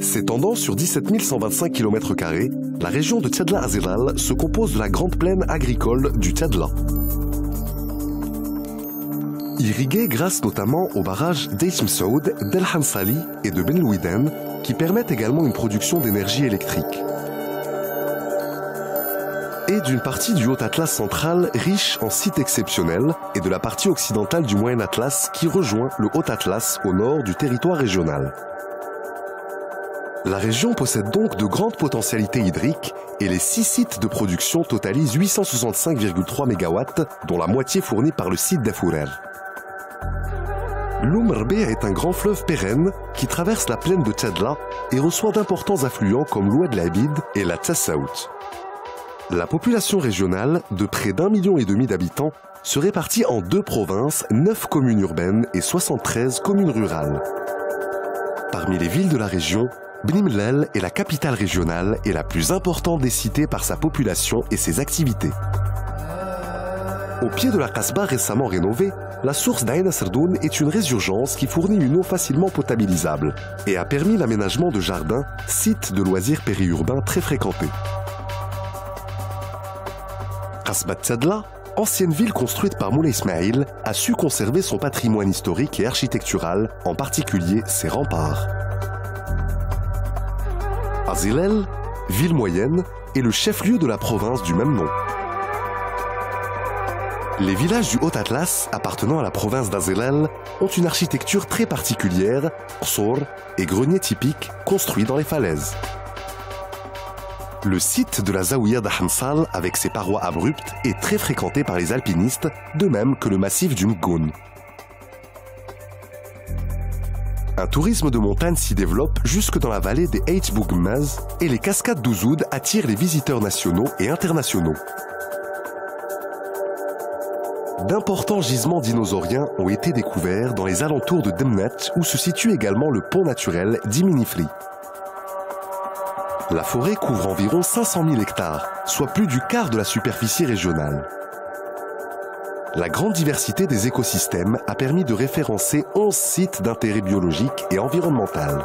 S'étendant sur 17 125 km², la région de Tchadla Azilal se compose de la grande plaine agricole du Tchadla. Irriguée grâce notamment aux barrages d'Eich Msaoud, d'El Hansali et de Ben Louiden, qui permettent également une production d'énergie électrique. Et d'une partie du Haut-Atlas central riche en sites exceptionnels et de la partie occidentale du Moyen Atlas qui rejoint le Haut-Atlas au nord du territoire régional. La région possède donc de grandes potentialités hydriques et les 6 sites de production totalisent 865,3 MW, dont la moitié fournie par le site d'Afourer. L'Oum Rbea est un grand fleuve pérenne qui traverse la plaine de Tchadla et reçoit d'importants affluents comme l'Oued Labid et la Tessaout. La population régionale, de près d'1,5 million d'habitants, se répartit en 2 provinces, 9 communes urbaines et 73 communes rurales. Parmi les villes de la région, Bni Mellal est la capitale régionale et la plus importante des cités par sa population et ses activités. Au pied de la Kasbah récemment rénovée, la source d'Aïn Serdoun est une résurgence qui fournit une eau facilement potabilisable et a permis l'aménagement de jardins, sites de loisirs périurbains très fréquentés. Kasbah Tchadla, ancienne ville construite par Moulay Ismaïl, a su conserver son patrimoine historique et architectural, en particulier ses remparts. Azilal, ville moyenne, est le chef-lieu de la province du même nom. Les villages du Haut-Atlas, appartenant à la province d'Azilal, ont une architecture très particulière, qsour et greniers typiques construits dans les falaises. Le site de la Zaouïa d'Hansal, avec ses parois abruptes, est très fréquenté par les alpinistes, de même que le massif du Mgoun. Un tourisme de montagne s'y développe jusque dans la vallée des Eit Bougmaz et les cascades d'Ouzoud attirent les visiteurs nationaux et internationaux. D'importants gisements dinosauriens ont été découverts dans les alentours de Demnet où se situe également le pont naturel d'Iminifli. La forêt couvre environ 500 000 hectares, soit plus du quart de la superficie régionale. La grande diversité des écosystèmes a permis de référencer 11 sites d'intérêt biologique et environnemental.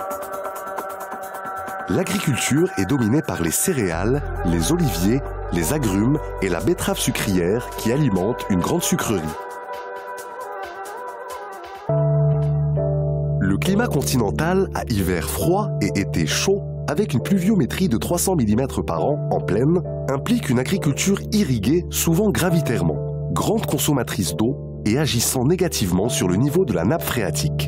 L'agriculture est dominée par les céréales, les oliviers, les agrumes et la betterave sucrière qui alimentent une grande sucrerie. Le climat continental a hiver froid et été chaud avec une pluviométrie de 300 mm par an en plaine implique une agriculture irriguée souvent gravitairement, grande consommatrice d'eau et agissant négativement sur le niveau de la nappe phréatique.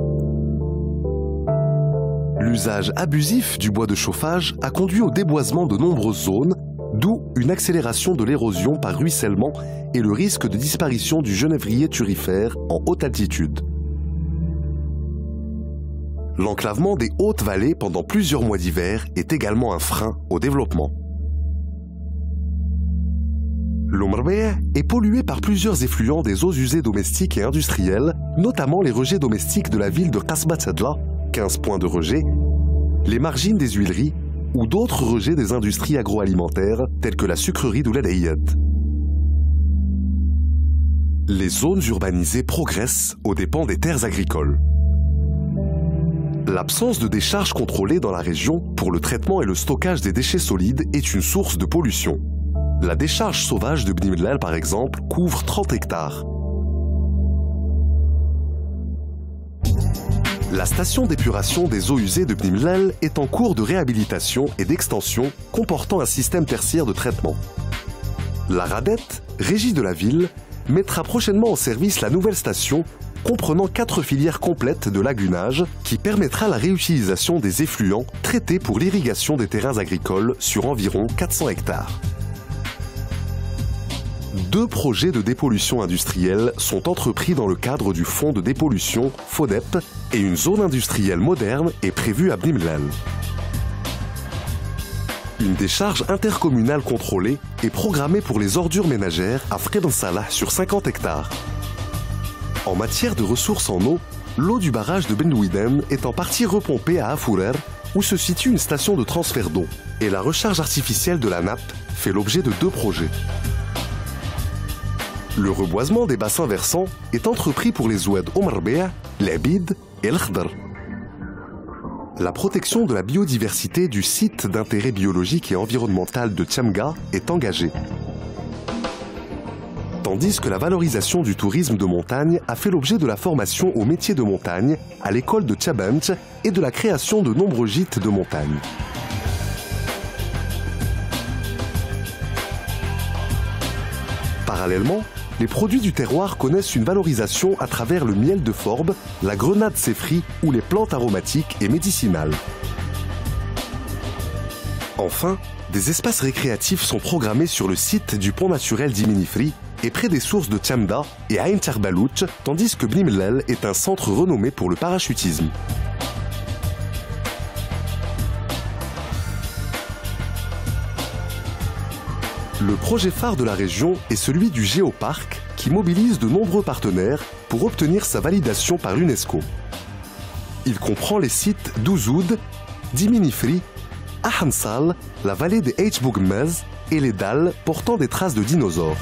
L'usage abusif du bois de chauffage a conduit au déboisement de nombreuses zones, d'où une accélération de l'érosion par ruissellement et le risque de disparition du genévrier turifère en haute altitude. L'enclavement des hautes vallées pendant plusieurs mois d'hiver est également un frein au développement. L'Oum Rbea est pollué par plusieurs effluents des eaux usées domestiques et industrielles, notamment les rejets domestiques de la ville de Kasbah Tchadla, 15 points de rejet, les margines des huileries ou d'autres rejets des industries agroalimentaires telles que la sucrerie d'Ouled Aïed. Les zones urbanisées progressent aux dépens des terres agricoles. L'absence de décharges contrôlées dans la région pour le traitement et le stockage des déchets solides est une source de pollution. La décharge sauvage de Bni Mellal, par exemple, couvre 30 hectares. La station d'épuration des eaux usées de Bni Mellal est en cours de réhabilitation et d'extension comportant un système tertiaire de traitement. La RADET, régie de la ville, mettra prochainement en service la nouvelle station comprenant 4 filières complètes de lagunage qui permettra la réutilisation des effluents traités pour l'irrigation des terrains agricoles sur environ 400 hectares. 2 projets de dépollution industrielle sont entrepris dans le cadre du fonds de dépollution FODEP et une zone industrielle moderne est prévue à Bni Mellal. Une décharge intercommunale contrôlée est programmée pour les ordures ménagères à Fred Salah sur 50 hectares. En matière de ressources en eau, l'eau du barrage de Ben Louiden est en partie repompée à Afourer où se situe une station de transfert d'eau et la recharge artificielle de la nappe fait l'objet de 2 projets. Le reboisement des bassins versants est entrepris pour les oued Oum Rbea, l'Abid et l'Khdar. La protection de la biodiversité du site d'intérêt biologique et environnemental de Tiamga est engagée. Tandis que la valorisation du tourisme de montagne a fait l'objet de la formation aux métiers de montagne à l'école de Tchabench et de la création de nombreux gîtes de montagne. Parallèlement, les produits du terroir connaissent une valorisation à travers le miel de forbe, la grenade séfri ou les plantes aromatiques et médicinales. Enfin, des espaces récréatifs sont programmés sur le site du pont naturel d'Iminifri et près des sources de Tiamda et Ain Terbalouch, tandis que Blimlel est un centre renommé pour le parachutisme. Le projet phare de la région est celui du Géoparc, qui mobilise de nombreux partenaires pour obtenir sa validation par l'UNESCO. Il comprend les sites d'Ouzoud, d'Iminifri, Ahansal, la vallée des Hbougmez et les dalles portant des traces de dinosaures.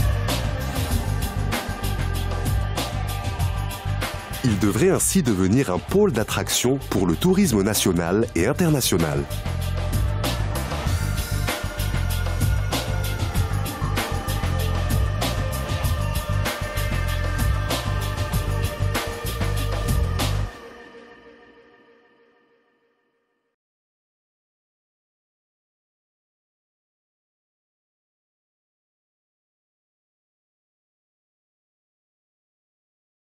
Il devrait ainsi devenir un pôle d'attraction pour le tourisme national et international.